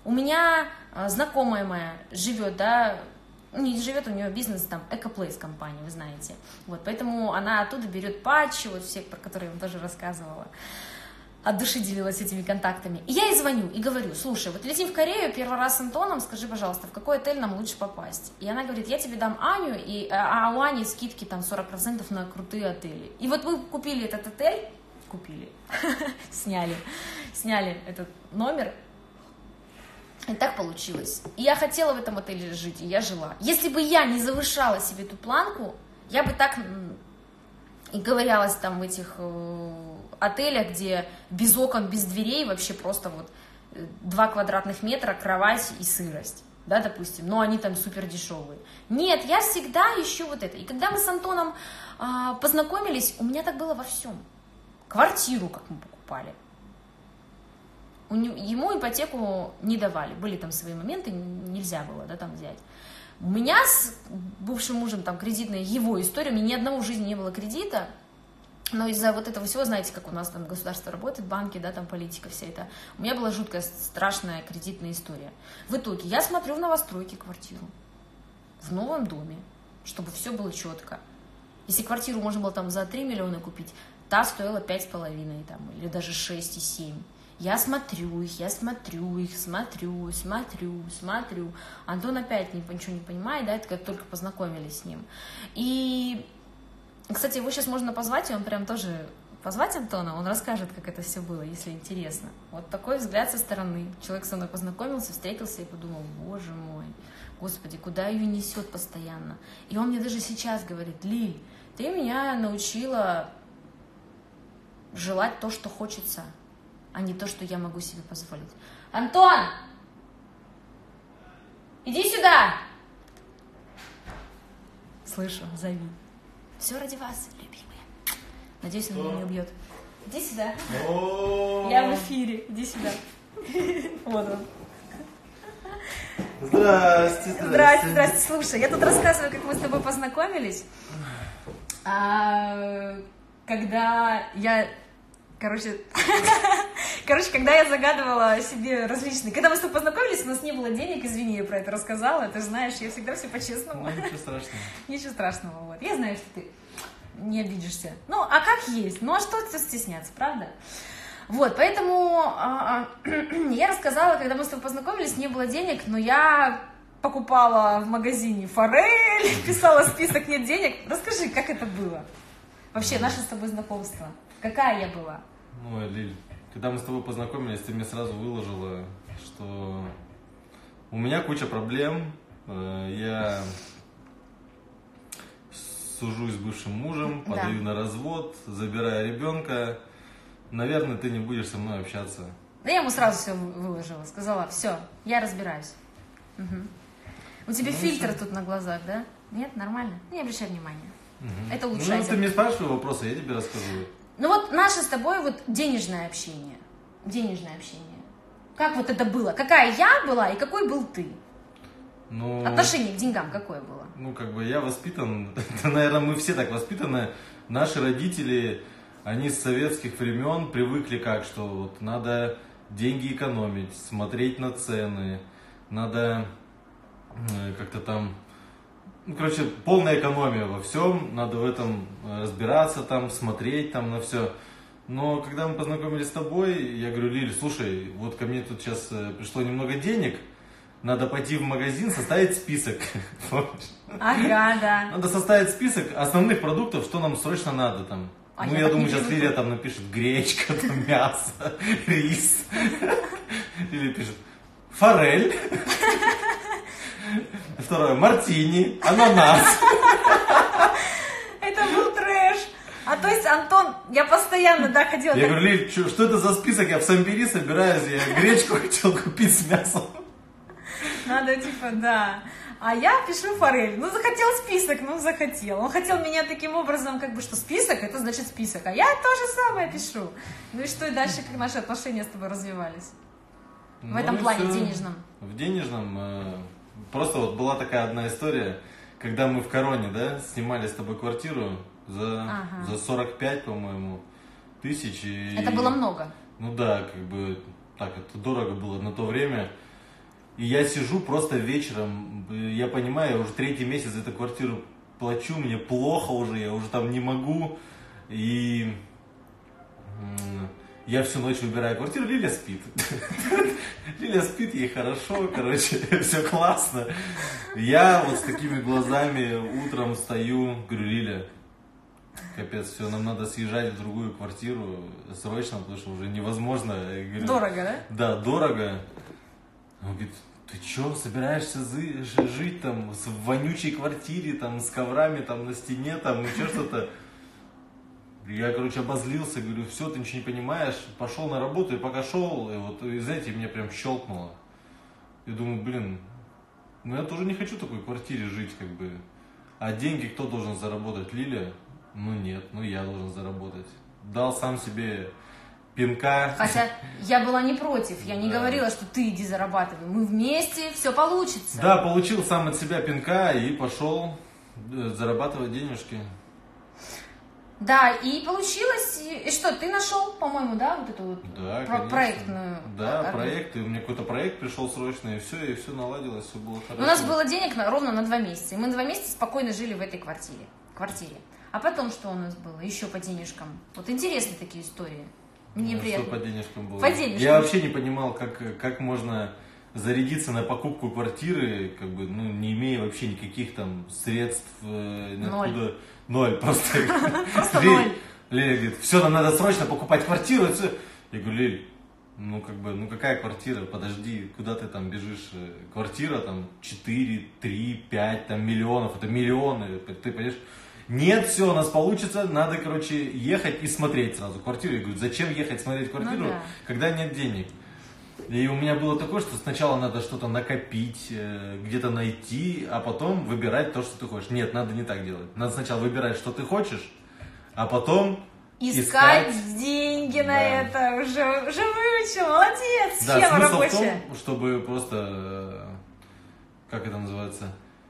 У меня знакомая моя живет, да, не живет, у нее бизнес там, Экоплейс компания, вы знаете. Вот, поэтому она оттуда берет патчи, вот все, про которые я вам тоже рассказывала. От души делилась этими контактами. И я ей звоню и говорю: слушай, вот летим в Корею первый раз с Антоном, скажи, пожалуйста, в какой отель нам лучше попасть? И она говорит: я тебе дам Аню, и, а у Ани скидки там сорок процентов на крутые отели. И вот мы купили этот отель, купили, сняли, сняли этот номер. И так получилось. И я хотела в этом отеле жить, и я жила. Если бы я не завышала себе эту планку, я бы так и ковырялась там в этих э, отелях, где без окон, без дверей, вообще просто вот два квадратных метра, кровать и сырость, да, допустим, но они там супер дешевые. Нет, я всегда ищу вот это. И когда мы с Антоном э, познакомились, у меня так было во всем. Квартиру, как мы покупали. Ему ипотеку не давали, были там свои моменты, нельзя было, да, там взять. У меня с бывшим мужем там кредитная его история, у меня ни одного в жизни не было кредита, но из-за вот этого всего, знаете, как у нас там государство работает, банки, да, там политика вся эта, у меня была жуткая, страшная кредитная история. В итоге я смотрю в новостройке квартиру, в новом доме, чтобы все было четко. Если квартиру можно было там за три миллиона купить, та стоила пять с половиной там, или даже шесть и семь. Я смотрю их, я смотрю их, смотрю, смотрю, смотрю. Антон опять ничего не понимает, да, это как только познакомились с ним. И, кстати, его сейчас можно позвать, и он прям тоже... Позвать Антона, он расскажет, как это все было, если интересно. Вот такой взгляд со стороны. Человек со мной познакомился, встретился и подумал: боже мой, господи, куда ее несет постоянно. И он мне даже сейчас говорит: Лиль, ты меня научила желать то, что хочется, а не то, что я могу себе позволить. Антон! Иди сюда! Слышу, зови. Все ради вас, любимые. Надеюсь, он меня не убьет. Иди сюда. Я в эфире. Иди сюда. Вот он.
Здрасте, здрасте.
Здрасте, здрасте. Слушай, я тут рассказываю, как мы с тобой познакомились. А, когда я... Короче, короче, когда я загадывала себе различные... Когда мы с тобой познакомились, у нас не было денег, извини, я про это рассказала. Ты знаешь, я всегда все по-честному.
Ну, ничего страшного.
Ничего страшного, вот. Я знаю, что ты не обидишься. Ну, а как есть? Ну, а что стесняться, правда? Вот, поэтому а, а, я рассказала, когда мы с тобой познакомились, не было денег, но я покупала в магазине форель, писала список «нет денег». Расскажи, как это было? Вообще, наше с тобой знакомство. Какая я была?
Ну, Лиль, когда мы с тобой познакомились, ты мне сразу выложила, что у меня куча проблем, я сужусь с бывшим мужем,
Да.
подаю на развод, забираю ребенка. Наверное, ты не будешь со мной общаться.
Да я ему сразу все выложила, сказала: все, я разбираюсь. Угу. У тебя ну, фильтр что? Тут на глазах, да? Нет, нормально? Не обращай внимания. Угу. Это лучше.
Ну, ты мне спрашивай вопросы, я тебе рассказываю.
Ну вот наше с тобой вот денежное общение. Денежное общение. Как вот это было? Какая я была и какой был ты?
Ну,
отношение к деньгам какое было?
Ну, как бы я воспитан, наверное, мы все так воспитаны. Наши родители, они с советских времен привыкли как, что вот надо деньги экономить, смотреть на цены, надо как-то там... Ну, короче, полная экономия во всем, надо в этом разбираться, там, смотреть там на все. Но когда мы познакомились с тобой, я говорю: Лиль, слушай, вот ко мне тут сейчас пришло немного денег, надо пойти в магазин, составить список.
Ага, да.
Надо составить список основных продуктов, что нам срочно надо там. А ну, я, я думаю, сейчас Лилия там напишет гречка, там, мясо, рис. Или пишет форель. Второе, мартини, ананас.
Это был трэш. А то есть, Антон, я постоянно, да, ходила...
Я говорю: Лиль, что, что это за список? Я в Самбери собираюсь, я гречку хотел купить с мясом.
Надо, типа, да. А я пишу форель. Ну, захотел список, ну, захотел. Он хотел меня таким образом, как бы, что список, это значит список. А я то же самое пишу. Ну и что, и дальше, как наши отношения с тобой развивались? В ну этом плане, все. денежном.
В денежном... Э, просто вот была такая одна история, когда мы в Короне, да, снимали с тобой квартиру за, ага. за сорок пять, по-моему, тысяч. И,
это было много.
Ну да, как бы, так, это дорого было на то время. И я сижу просто вечером, я понимаю, я уже третий месяц за эту квартиру плачу, мне плохо уже, я уже там не могу. И я всю ночь выбираю квартиру, Лиля спит. Лиля спит, ей хорошо, короче, все классно. Я вот с такими глазами утром встаю, говорю, Лиля, капец, все, нам надо съезжать в другую квартиру срочно, потому что уже невозможно. Говорю,
дорого, да?
Да, дорого. Он говорит, ты что, собираешься жить там в вонючей квартире, там с коврами там на стене, там еще что-то? Я, короче, обозлился, говорю, все, ты ничего не понимаешь, пошел на работу, и пока шел, и вот, и, знаете, меня прям щелкнуло. Я думаю, блин, ну я тоже не хочу в такой квартире жить, как бы. А деньги кто должен заработать? Лиля? Ну нет, ну я должен заработать. Дал сам себе пинка.
Хотя я была не против, я не да. говорила, что ты иди зарабатывай. Мы вместе, все получится.
Да, получил сам от себя пинка и пошел зарабатывать денежки. Да,
и получилось, и что, ты нашел, по-моему, да, вот эту вот
да,
про- проектную?
Да, а, проект, и у меня какой-то проект пришел срочно, и все, и все наладилось, все было хорошо.
У нас было денег на, ровно на два месяца, и мы два месяца спокойно жили в этой квартире. квартире. А потом что у нас было? Еще по денежкам. Вот интересные такие истории. Мне
ну,
приятно.
Что по денежкам было?
По денежкам.
Я вообще не понимал, как, как можно зарядиться на покупку квартиры, как бы, ну, не имея вообще никаких там средств, э,
ноль.
Ноль, просто.
Просто ноль.
Лиля говорит, все, нам надо срочно покупать квартиру. Я говорю, Лиль, ну как бы, ну какая квартира, подожди, куда ты там бежишь? Квартира там четыре, три, пять там миллионов, это миллионы, ты понимаешь? Нет, все, у нас получится, надо, короче, ехать и смотреть сразу квартиру. Я говорю, зачем ехать смотреть квартиру, ну, да. когда нет денег? И у меня было такое, что сначала надо что-то накопить, где-то найти, а потом выбирать то, что ты хочешь. Нет, надо не так делать. Надо сначала выбирать, что ты хочешь, а потом
искать,
искать...
деньги да. на это. Уже, уже выучил, молодец,
да,
схема
смысл
рабочая.
в том, чтобы просто, как это называется,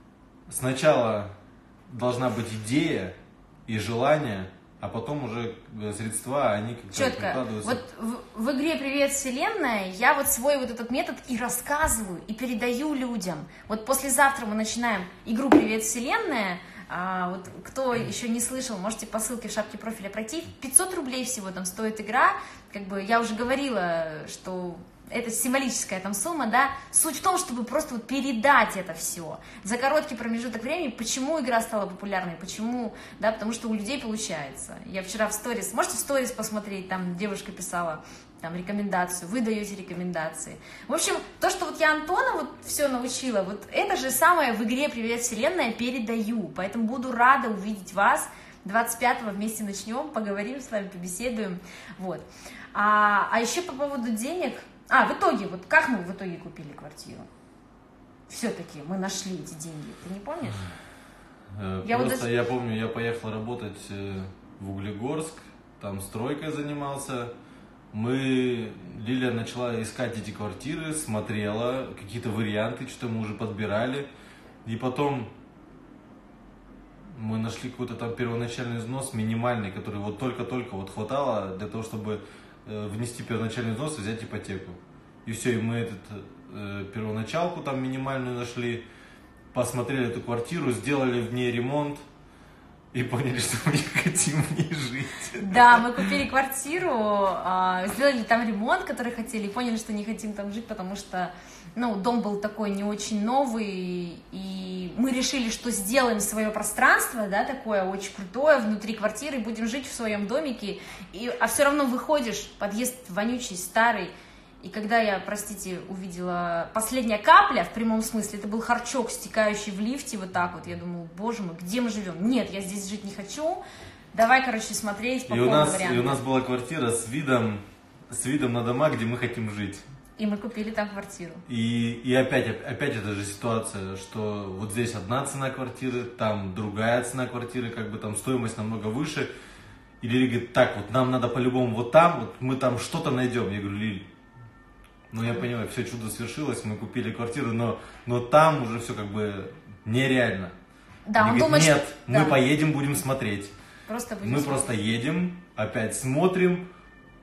сначала должна быть идея и желание, а потом уже средства, они как-то
четко.
прикладываются.
Вот в, в игре «Привет, Вселенная» я вот свой вот этот метод и рассказываю, и передаю людям. Вот послезавтра мы начинаем игру «Привет, Вселенная». А, вот кто еще не слышал, можете по ссылке в шапке профиля пройти. пятьсот рублей всего там стоит игра. Как бы я уже говорила, что... это символическая там сумма, да, суть в том, чтобы просто вот передать это все за короткий промежуток времени. Почему игра стала популярной, почему, да, потому что у людей получается. Я вчера в сторис, можете в сторис посмотреть, там девушка писала там рекомендацию, вы даете рекомендации. В общем, то, что вот я Антона вот все научила, вот это же самое в игре «Привет, Вселенная» передаю, поэтому буду рада увидеть вас. двадцать пятого вместе начнем, поговорим с вами, побеседуем, вот. А, а еще по поводу денег. А, в итоге, вот как мы в итоге купили квартиру? Все-таки мы нашли эти деньги, ты не помнишь?
Я Просто вот даже... я помню, я поехал работать в Углегорск, там стройкой занимался. Мы, Лиля начала искать эти квартиры, смотрела какие-то варианты, что-то мы уже подбирали. И потом мы нашли какой-то там первоначальный взнос минимальный, который вот только-только вот хватало для того, чтобы внести первоначальный взнос и взять ипотеку. И все, и мы этот э, первоначалку там минимальную нашли, посмотрели эту квартиру, сделали в ней ремонт и поняли, что мы не хотим в ней жить.
Да, мы купили квартиру, э, сделали там ремонт, который хотели, и поняли, что не хотим там жить, потому что, ну, дом был такой не очень новый, и мы решили, что сделаем свое пространство, да, такое очень крутое, внутри квартиры, будем жить в своем домике, и, а все равно выходишь, подъезд вонючий, старый, и когда я, простите, увидела последняя капля, в прямом смысле, это был харчок, стекающий в лифте, вот так вот, я думаю, боже мой, где мы живем? Нет, я здесь жить не хочу, давай, короче, смотреть по
и
полным
у нас,
вариантам.
И у нас была квартира с видом, с видом на дома, где мы хотим жить.
И мы купили там квартиру.
И, и опять, опять эта же ситуация, что вот здесь одна цена квартиры, там другая цена квартиры, как бы там стоимость намного выше. И Лиля говорит, так, вот нам надо по-любому вот там, вот мы там что-то найдем. Я говорю, Лиль, ну я понимаю, все чудо свершилось, мы купили квартиру, но, но там уже все как бы нереально.
Да, он
говорит,
думает,
нет,
что...
мы
да.
поедем, будем смотреть.
Просто будем
мы
смотреть.
просто едем, опять смотрим.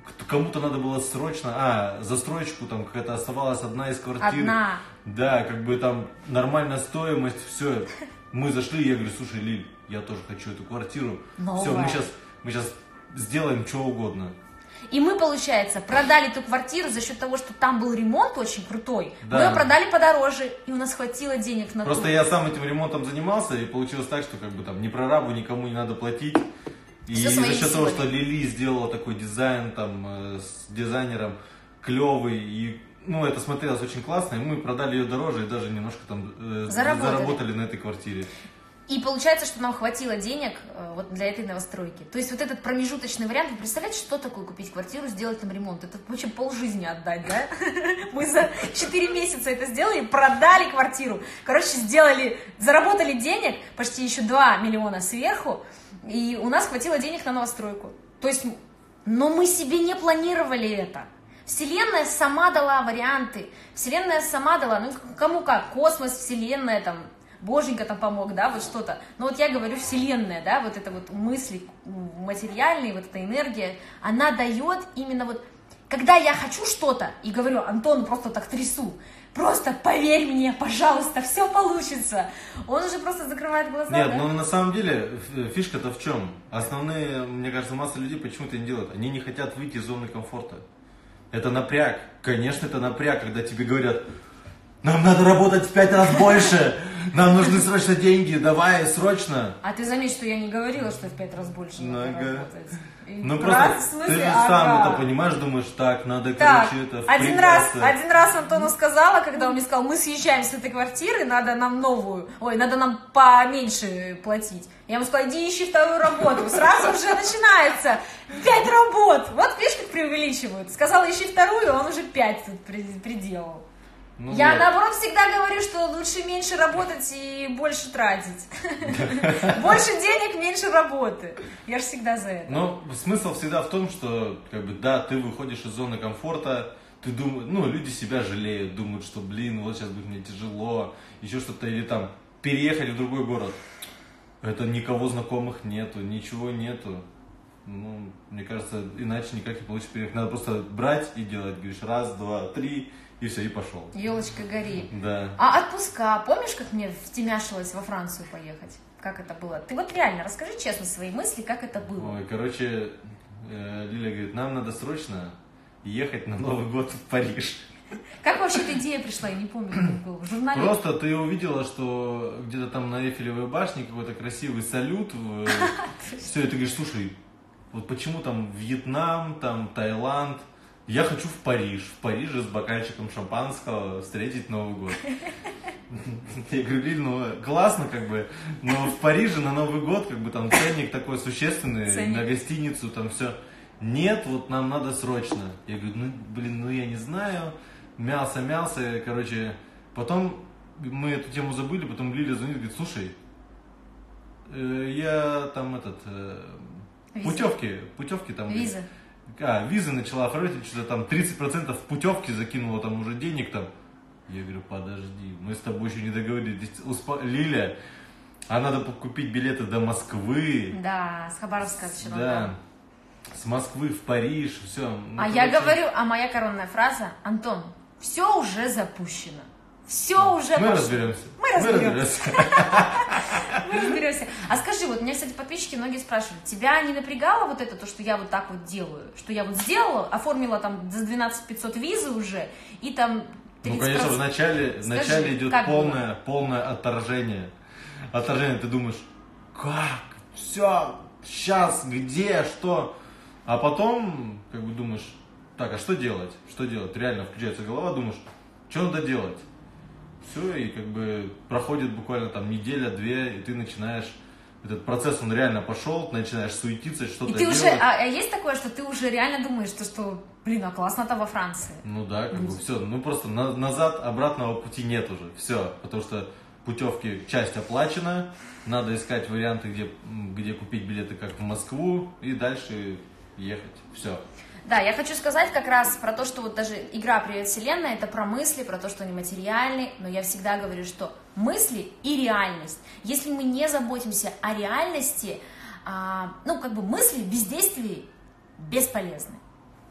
кому-то надо было срочно, а, застройщику там какая-то оставалась одна из квартир.
Одна.
Да, как бы там нормальная стоимость, все. Мы зашли, я говорю, слушай, Лиль, я тоже хочу эту квартиру. Все, мы сейчас, мы сейчас сделаем что угодно.
И мы, получается, продали эту квартиру за счет того, что там был ремонт очень крутой.
Да.
Мы ее продали подороже, и у нас хватило денег на
Просто
ту.
я сам этим ремонтом занимался, и получилось так, что как бы там ни прорабу, никому не надо платить. И
Всё
за счет того,
силами.
что Лили сделала такой дизайн там э, с дизайнером клевый, и ну это смотрелось очень классно, и мы продали ее дороже и даже немножко там э,
Заработали.
заработали на этой квартире.
И получается, что нам хватило денег э, вот для этой новостройки. То есть вот этот промежуточный вариант, вы представляете, что такое купить квартиру, сделать там ремонт? Это вообще полжизни отдать, да? Мы за четыре месяца это сделали, продали квартиру. Короче, сделали, заработали денег, почти еще два миллиона сверху, и у нас хватило денег на новостройку. То есть, но мы себе не планировали это. Вселенная сама дала варианты. Вселенная сама дала, ну кому как, космос, Вселенная там, Боженька там помог, да, вот что-то. Но вот я говорю, Вселенная, да, вот это вот мысли материальные, вот эта энергия, она дает именно вот, когда я хочу что-то, и говорю, Антон, просто так трясу, просто поверь мне, пожалуйста, все получится. Он уже просто закрывает глаза.
Нет,
да?
ну на самом деле фишка-то в чем? Основные, мне кажется, масса людей почему-то не делают. Они не хотят выйти из зоны комфорта. Это напряг. Конечно, это напряг, когда тебе говорят, нам надо работать в пять раз больше, нам нужны срочно деньги, давай, срочно.
А ты заметь, что я не говорила, что в пять раз больше надо
Ага.
работать. И
Ну
раз,
просто
в смысле,
ты же
ага.
сам это понимаешь, думаешь, так, надо,
Так,
короче, это
один раз,
впрягаться.
один раз Антону сказала, когда он мне сказал, мы съезжаем с этой квартиры, надо нам новую, ой, надо нам поменьше платить. Я ему сказала, иди ищи вторую работу. Сразу уже начинается пять работ. Вот видишь, как преувеличивают. Сказала, ищи вторую, он уже пять тут при- приделал.
Ну
Я
вот.
наоборот всегда говорю, что лучше меньше работать и больше тратить. Больше денег, меньше работы. Я же всегда за это.
Но смысл всегда в том, что, как бы, да, ты выходишь из зоны комфорта, ты думаешь, ну, люди себя жалеют, думают, что, блин, вот сейчас будет мне тяжело, еще что-то, или там, переехать в другой город. Это никого знакомых нету, ничего нету. Ну, мне кажется, иначе никак не получится переехать. Надо просто брать и делать, говоришь, раз, два, три, и все, и пошел.
Елочка гори.
Да.
А отпуска, помнишь, как мне втемяшилось во Францию поехать? Как это было? Ты вот реально расскажи честно свои мысли, как это было.
Ой, короче, э, Лиля говорит, нам надо срочно ехать на Новый год в Париж.
Как вообще эта идея пришла? Я не помню, как было. В журнале?
Просто ты увидела, что где-то там на Эйфелевой башне какой-то красивый салют. Все, и ты говоришь, слушай, вот почему там Вьетнам, там Таиланд? Я хочу в Париж. В Париже с бокальчиком шампанского встретить Новый год. Я говорю, Лиль, ну классно как бы, но в Париже на Новый год как бы там ценник такой существенный,
Ценник.
на гостиницу там все. Нет, вот нам надо срочно. Я говорю, ну блин, ну я не знаю. Мялся, мялся, короче. Потом мы эту тему забыли, потом Лиля звонит, говорит, слушай, э, я там этот, э,
Виза.
путевки, путевки там.
Виза.
А, визы начала оформлять, что-то там тридцать процентов путевки закинула там уже денег там. Я говорю, подожди, мы с тобой еще не договорились. Успо... Лиля, а надо купить билеты до Москвы.
Да, с Хабаровска вчера.
Да. С Москвы в Париж, все.
А я говорю, а моя коронная фраза, Антон, все уже запущено. Все уже
Мы
пошло.
разберемся.
Мы разберемся. Мы разберемся. А скажи, вот меня, кстати, подписчики многие спрашивают, тебя не напрягало вот это, то, что я вот так вот делаю? Что я вот сделала, оформила там за двенадцать пятьсот визы уже, и там
Ну,
тридцать
конечно,
процентов.
вначале,
Скажи,
вначале идет
как
полное, полное отторжение. Отторжение, ты думаешь, как? Все, сейчас, где, что? А потом, как бы думаешь, так, а что делать? Что делать? Реально включается голова, думаешь, что надо делать? Все, и как бы проходит буквально там неделя-две, и ты начинаешь, этот процесс, он реально пошел, ты начинаешь суетиться, что-то
И ты
делать.
уже, а, а есть такое, что ты уже реально думаешь, что, что блин, а классно-то во Франции?
Ну да, как бы все, ну просто на- назад, обратного пути нет уже, все, потому что путевки, часть оплачена, надо искать варианты, где, м, где купить билеты, как в Москву, и дальше ехать, все.
Да, я хочу сказать как раз про то, что вот даже игра «Привет, Вселенная» — это про мысли, про то, что они материальны, но я всегда говорю, что мысли и реальность. Если мы не заботимся о реальности, а, ну, как бы мысли без действий бесполезны.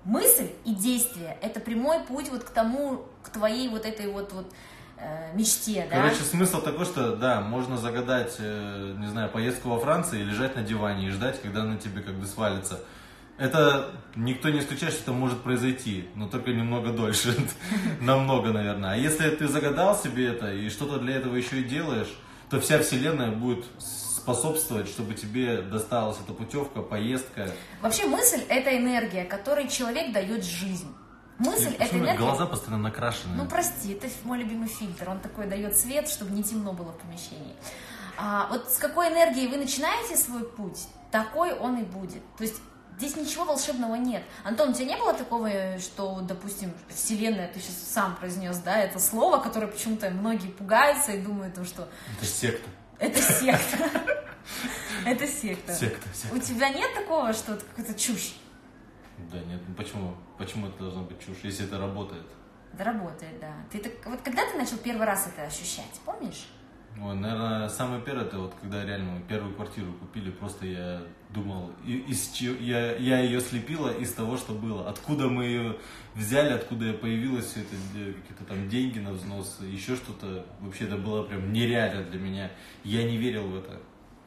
мысль и действие – это прямой путь вот к тому, к твоей вот этой вот, вот э, мечте, да?
Короче, смысл такой, что, да, можно загадать, э, не знаю, поездку во Францию и лежать на диване и ждать, когда она тебе как бы свалится. Это никто не исключает, что это может произойти, но только немного дольше, намного, наверное. А если ты загадал себе это и что-то для этого еще и делаешь, то вся вселенная будет способствовать, чтобы тебе досталась эта путевка, поездка.
Вообще мысль – это энергия, которой человек дает жизнь. Мысль – это энергия…
Глаза постоянно накрашены.
Ну прости, это мой любимый фильтр, он такой дает свет, чтобы не темно было в помещении. А вот с какой энергией вы начинаете свой путь, такой он и будет. То есть здесь ничего волшебного нет. Антон, у тебя не было такого, что, допустим, Вселенная, ты сейчас сам произнес, да, это слово, которое почему-то многие пугаются и думают, что…
Это секта.
Это секта. Это секта.
Секта, секта.
У тебя нет такого, что это какая-то чушь?
Да нет, ну почему? Почему это должно быть чушь, если это работает?
Да работает, да. Ты так, вот когда ты начал первый раз это ощущать, помнишь?
Ой, наверное, самое первое, это вот когда реально мы первую квартиру купили, просто я думал, и- из чего, я, я ее слепила из того, что было. Откуда мы ее взяли, откуда я появилась, все это, э, какие-то там деньги на взнос, еще что-то. Вообще это было прям нереально для меня. Я не верил в это.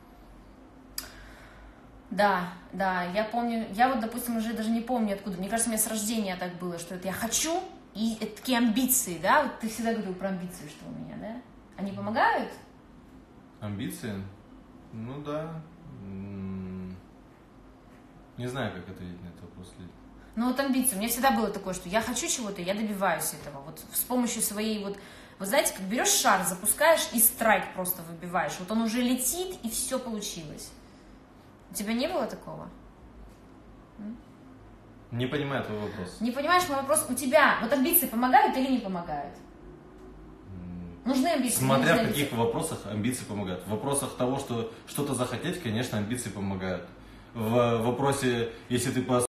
Да, да, я помню, я вот, допустим, уже даже не помню откуда, мне кажется, у меня с рождения так было, что это я хочу, и это такие амбиции, да, вот ты всегда говорил про амбиции, что у меня, да? Они помогают?
Амбиции? Ну да. М, Не знаю, как ответить на этот вопрос.
Ну вот амбиции, у меня всегда было такое, что я хочу чего-то, я добиваюсь этого, вот с помощью своей вот, вы знаете, как берешь шар, запускаешь и страйк просто выбиваешь, вот он уже летит и все получилось. У тебя не было такого?
Не понимаю твой вопрос.
Не понимаешь мой вопрос? У тебя вот амбиции помогают или не помогают? Нужны амбиции?
Смотря
нужны
в каких
амбиции?
вопросах амбиции помогают. В вопросах того, что что-то захотеть, конечно, амбиции помогают. В вопросе, если ты по